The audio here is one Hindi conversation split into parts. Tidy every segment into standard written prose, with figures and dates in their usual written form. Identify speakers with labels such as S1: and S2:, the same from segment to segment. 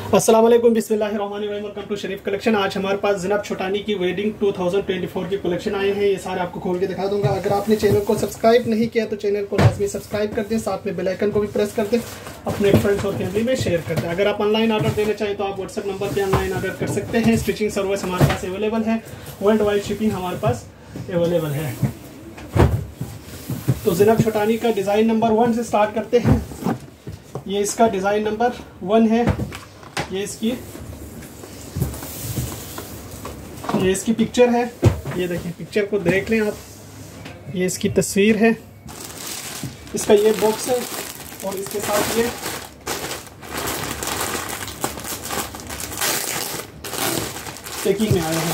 S1: अस्सलाम वालेकुम, बिस्मिल्लाहिर्रहमानिर्रहीम। Welcome to Sharif collection. आज हमारे पास ज़िनब छोटानी की वेडिंग 2024 की कलेक्शन आए हैं। ये सारे आपको खोल के दिखा दूंगा। अगर आपने चैनल को सब्सक्राइब नहीं किया तो चैनल को लाजमी सब्सक्राइब कर दें, साथ में बेल आइकन को भी प्रेस कर दें, अपने फ्रेंड्स और फैमिली में शेयर कर दें। अगर आप ऑनलाइन ऑर्डर देना चाहें तो आप व्हाट्सएप नंबर पर ऑनलाइन ऑर्डर कर सकते हैं। स्टिचिंग सर्विस हमारे पास अवेलेबल है, वर्ल्ड वाइड शिपिंग हमारे पास अवेलेबल है। तो ज़िनब छोटानी का डिज़ाइन नंबर 1 से स्टार्ट करते हैं। ये इसका डिज़ाइन नंबर 1 है। ये इसकी पिक्चर है। ये देखिए, पिक्चर को देख लें आप। ये इसकी तस्वीर है। इसका ये बॉक्स है और इसके साथ ये पैकिंग में आया है।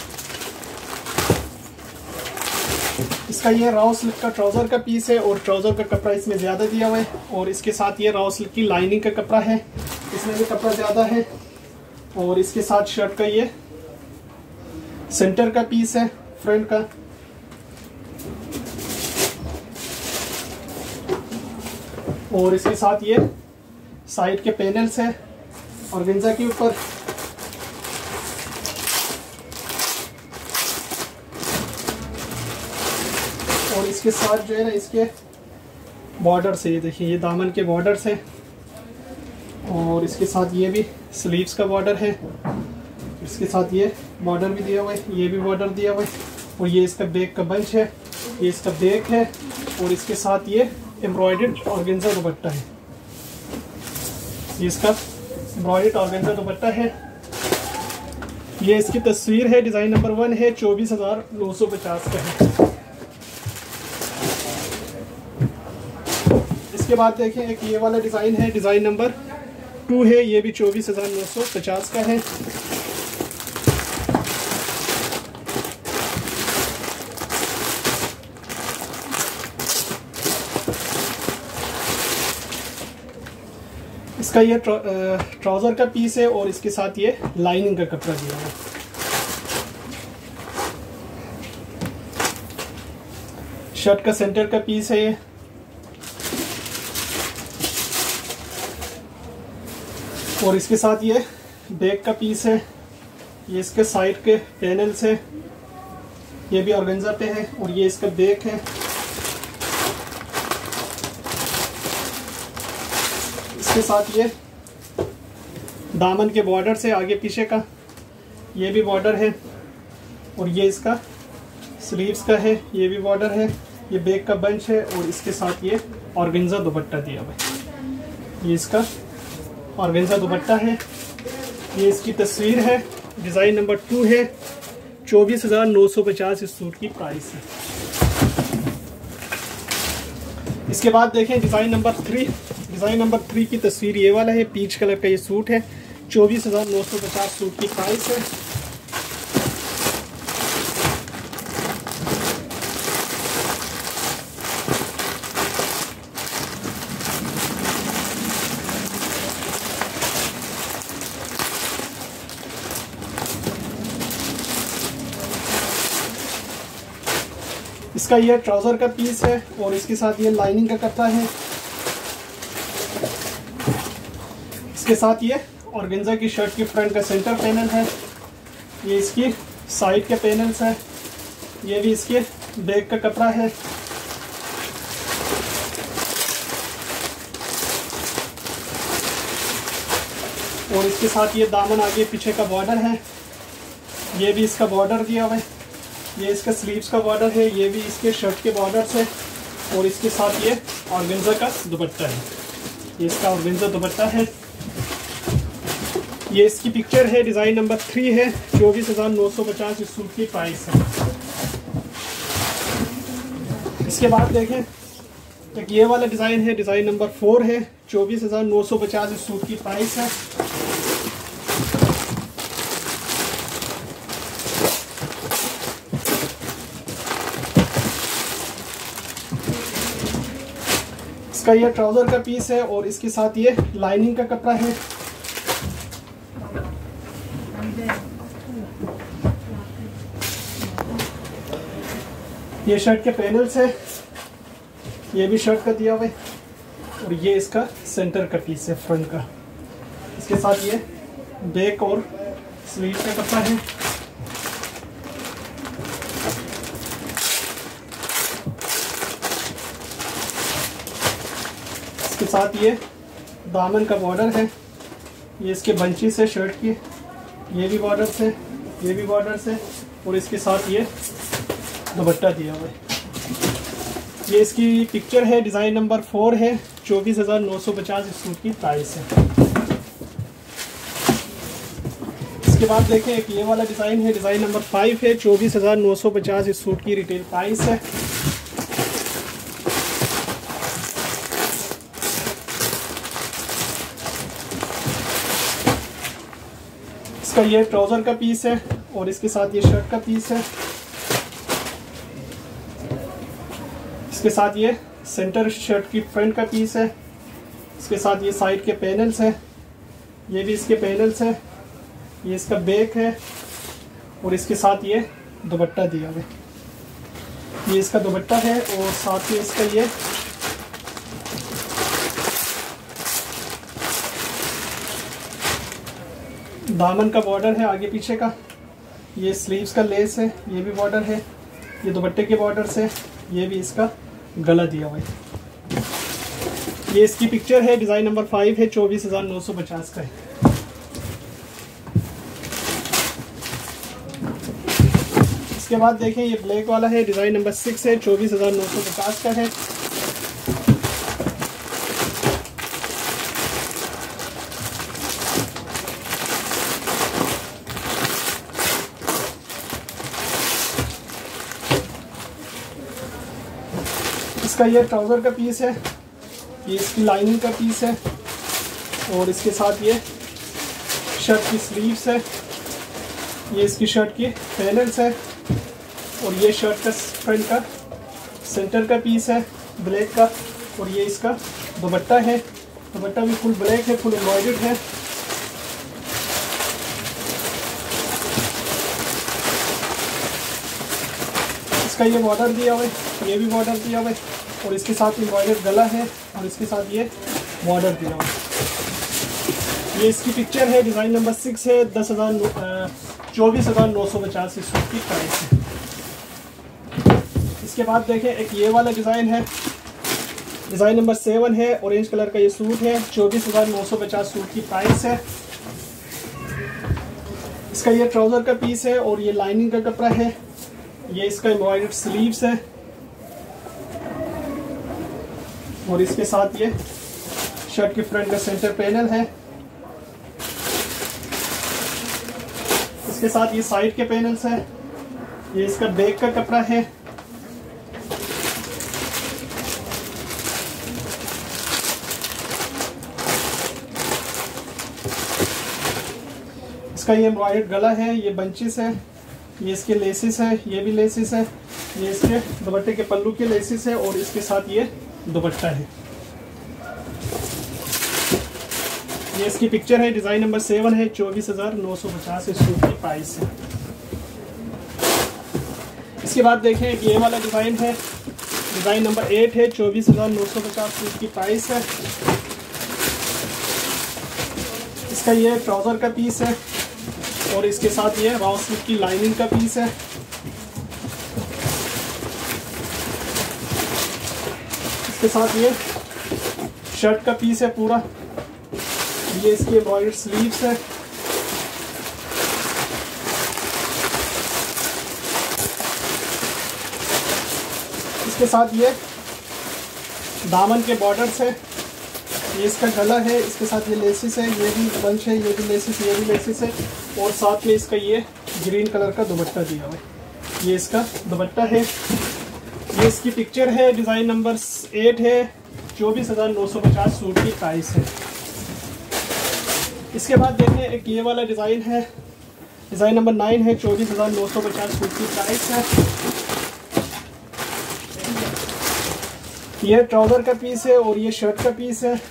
S1: इसका ये राव सिल्क का ट्राउज़र का पीस है और ट्राउज़र का कपड़ा इसमें ज़्यादा दिया हुआ है और इसके साथ ये राव सिल्क की लाइनिंग का कपड़ा है, इसमें भी कपड़ा ज़्यादा है। और इसके साथ शर्ट का ये सेंटर का पीस है, फ्रंट का। और इसके साथ ये साइड के पैनल्स है ऑर्गेन्जा के ऊपर। और इसके साथ जो है ना, इसके बॉर्डर से, ये देखिए, ये दामन के बॉर्डर से। और इसके साथ ये भी स्लीव्स का बॉर्डर है। इसके साथ ये बॉर्डर भी दिया हुआ है, ये भी बॉर्डर दिया हुआ है। और ये इसका बैक का बंच है, ये इसका बैक है। और इसके साथ ये एम्ब्रॉयडर्ड ऑर्गेन्जा दुपट्टा है। ये इसका एम्ब्रॉयडर्ड ऑर्गेन्जा दुपट्टा है। ये इसकी तस्वीर है। डिज़ाइन नंबर 1 है, 24,950 का है। इसके बाद देखें, एक ये वाला डिज़ाइन है, डिज़ाइन नंबर 2 है। ये भी 24,950 का है। इसका ये ट्राउज़र का पीस है और इसके साथ ये लाइनिंग का कपड़ा दिया है। शर्ट का सेंटर का पीस है ये। और इसके साथ ये बैक का पीस है। ये इसके साइड के पैनल्स है, ये भी ऑर्गेन्जा पे है। और ये इसका बैक है। इसके साथ ये दामन के बॉर्डर से आगे पीछे का ये भी बॉर्डर है। और ये इसका स्लीव्स का है, ये भी बॉर्डर है। ये बैक का बंच है और इसके साथ ये ऑर्गेन्जा दुपट्टा दिया हुआ है। ये इसका ऑर्गेन्जा दुपट्टा है। ये इसकी तस्वीर है। डिज़ाइन नंबर 2 है, 24,950 इस सूट की प्राइस है। इसके बाद देखें डिज़ाइन नंबर 3। डिज़ाइन नंबर 3 की तस्वीर ये वाला है। पीच कलर का ये सूट है, 24,950 सूट की प्राइस है। इसका ये ट्राउज़र का पीस है और इसके साथ ये लाइनिंग का कपड़ा है। इसके साथ ये ऑर्गेन्जा की शर्ट की फ्रंट का सेंटर पैनल है। ये इसकी साइड के पैनल्स है। ये भी इसके बैक का कपड़ा है। और इसके साथ ये दामन आगे पीछे का बॉर्डर है। ये भी इसका बॉर्डर दिया हुआ है। ये इसका स्लीव्स का बॉर्डर है, ये भी इसके शर्ट के बॉर्डर से। और इसके साथ ये ऑर्गेन्जा का दुपट्टा है। ये इसका ऑर्गेन्जा दुपट्टा है। ये इसकी पिक्चर है। डिज़ाइन नंबर 3 है, 24,950 इस सूट की प्राइस है। इसके बाद देखें, एक ये वाला डिज़ाइन है, डिज़ाइन नंबर 4 है, 24,950 इस सूट की प्राइस है। इसका ये ट्राउज़र का पीस है और इसके साथ ये लाइनिंग का कपड़ा है। ये शर्ट के पैनल्स है, ये भी शर्ट का दिया हुआ है और ये इसका सेंटर का पीस है फ्रंट का। इसके साथ ये बैक और स्लीव का कपड़ा है। इसके साथ ये दामन का बॉर्डर है, ये इसके बंचीस है शर्ट की, ये भी बॉर्डर से, ये भी बॉर्डर से, और इसके साथ ये दुपट्टा दिया हुआ है। ये इसकी पिक्चर है, डिज़ाइन नंबर 4 है, 24,950 इस सूट की प्राइस है। इसके बाद देखें एक ये वाला डिज़ाइन है, डिज़ाइन नंबर 5 है, 24,950 इस सूट की रिटेल प्राइस है। इसका ये ट्राउज़र का पीस है और इसके साथ ये शर्ट का पीस है। इसके साथ ये सेंटर शर्ट की फ्रंट का पीस है। इसके साथ ये साइड के पैनल्स है, ये भी इसके पैनल्स है, ये इसका बैक है, और इसके साथ ये दुपट्टा दिया हुआ है, ये इसका दुपट्टा है, और साथ ही इसका ये दामन का बॉर्डर है आगे पीछे का, ये स्लीव्स का लेस है, ये भी बॉर्डर है, ये दुपट्टे के बॉर्डर से, ये भी इसका गला दिया हुआ है। ये इसकी पिक्चर है, डिज़ाइन नंबर 5 है, 24,950 का है। इसके बाद देखें ये ब्लैक वाला है, डिज़ाइन नंबर 6 है, 24,950 का है। इसका ये ट्राउज़र का पीस है, ये इसकी लाइनिंग का पीस है, और इसके साथ ये शर्ट की स्लीव्स है, ये इसकी शर्ट की पैनल्स है, और ये शर्ट का फ्रंट का सेंटर का पीस है ब्लैक का, और ये इसका दुपट्टा है, दुपट्टा भी फुल ब्लैक है, फुल एम्ब्रॉयडर्ड है। इसका ये बॉर्डर दिया हुआ है, ये भी बॉर्डर दिया हुआ है, और इसके साथ एम्ब्रॉयडर्ड गला है, और इसके साथ ये बॉर्डर दिया हुआ है। ये इसकी पिक्चर है, डिज़ाइन नंबर 6 है, 24,950 इस सूट की प्राइस है। इसके बाद देखें एक ये वाला डिज़ाइन है, डिज़ाइन नंबर 7 है, ऑरेंज कलर का ये सूट है, 24,950 सूट की प्राइस है। इसका ये ट्राउज़र का पीस है, और ये लाइनिंग का कपड़ा है, ये इसका एम्ब्रॉयडर्ड स्लीव्स है, और इसके साथ ये शर्ट के फ्रंट का सेंटर पैनल है। इसके साथ ये साइड के पैनल्स है, ये इसका बैक का कपड़ा है। इसका ये एम्ब्रॉयडर्ड गला है, ये बंचेस है, ये इसके लेसिस है, ये भी लेसिस है, ये इसके दुपट्टे के पल्लू के लेसिस है, और इसके साथ ये दुपट्टा है। ये इसकी पिक्चर है, डिज़ाइन नंबर 7 है, 24,950 इस सूट की प्राइस है। इसके बाद देखें ये वाला डिज़ाइन है, डिज़ाइन नंबर 8 है, 24,950 सूट की प्राइस है। इसका ये ट्राउज़र का पीस है, और इसके साथ ये राउंड स्लीव की लाइनिंग का पीस है। इसके साथ ये शर्ट का पीस है पूरा, ये इसके एम्ब्रॉयडर्ड स्लीव्स है। इसके साथ ये दामन के बॉर्डर्स है, ये इसका गला है, इसके साथ ये लेसिस है, ये भी बंच है, ये भी लेसिस, ये भी लेसिस है, और साथ में इसका ये ग्रीन कलर का दुपट्टा दिया हुआ है, ये इसका दुपट्टा है। ये इसकी पिक्चर है, डिज़ाइन नंबर 8 है, 24,950 सूट की प्राइस है। इसके बाद देखें एक ये वाला डिज़ाइन है, डिज़ाइन नंबर 9 है, 24,950 सूट की प्राइस है। ये ट्राउज़र का पीस है, और ये शर्ट का पीस है।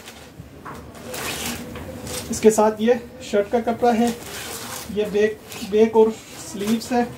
S1: इसके साथ ये शर्ट का कपड़ा है, ये बैक और स्लीव्स है।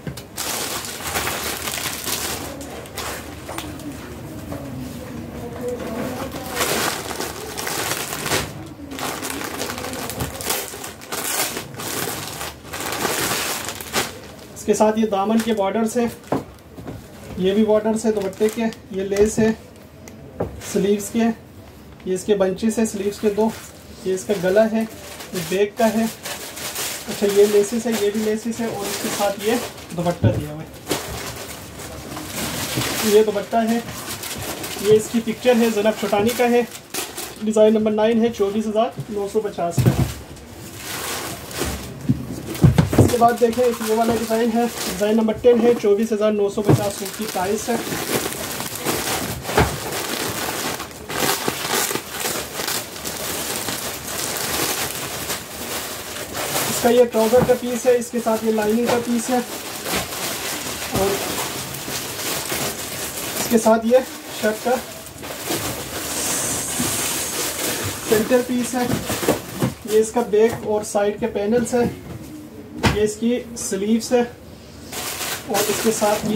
S1: इसके साथ ये दामन के बॉर्डर्स है, ये भी बॉर्डर्स है दुपट्टे के, ये लेस है स्लीव्स के, ये इसके बंचेस है स्लीव्स के 2, ये इसका गला है, ये बैक का है। अच्छा ये लेसिस है, ये भी लेसिस है और इसके साथ ये दुपट्टा दिया हुआ है, ये दुपट्टा है। ये इसकी पिक्चर है, ज़नब छोटानी का है, डिज़ाइन नंबर 9 है, 24,950 का। इसके बाद देखें एक ये वाला डिज़ाइन है, डिज़ाइन नंबर 10 है, 24,950 सूट की प्राइस है। इसका ये ट्राउज़र का पीस है, इसके साथ ये लाइनिंग का पीस है और इसके साथ ये शर्ट का सेंटर पीस है। ये इसका बैक और साइड के पैनल्स है, ये इसकी स्लीव्स है और इसके साथ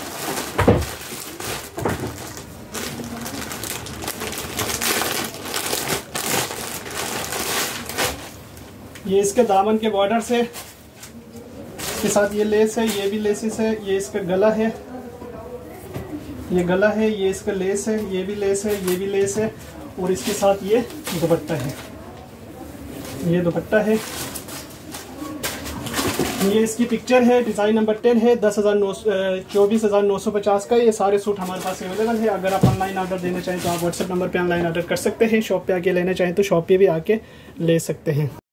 S1: ये इसके दामन के बॉर्डर्स है, इसके साथ ये लेस है, ये भी लेसिस है, ये इसका गला है, ये गला है, ये इसका लेस है, ये भी लेस है, ये भी लेस है और इसके साथ ये दुपट्टा है, ये दुपट्टा है। ये इसकी पिक्चर है, डिज़ाइन नंबर 10 है, 24,950 का। ये सारे सूट हमारे पास अवेलेबल है। अगर आप ऑनलाइन ऑर्डर देना चाहें तो आप व्हाट्सएप नंबर पे ऑनलाइन ऑर्डर कर सकते हैं। शॉप पे आके लेना चाहें तो शॉप पे भी आके ले सकते हैं।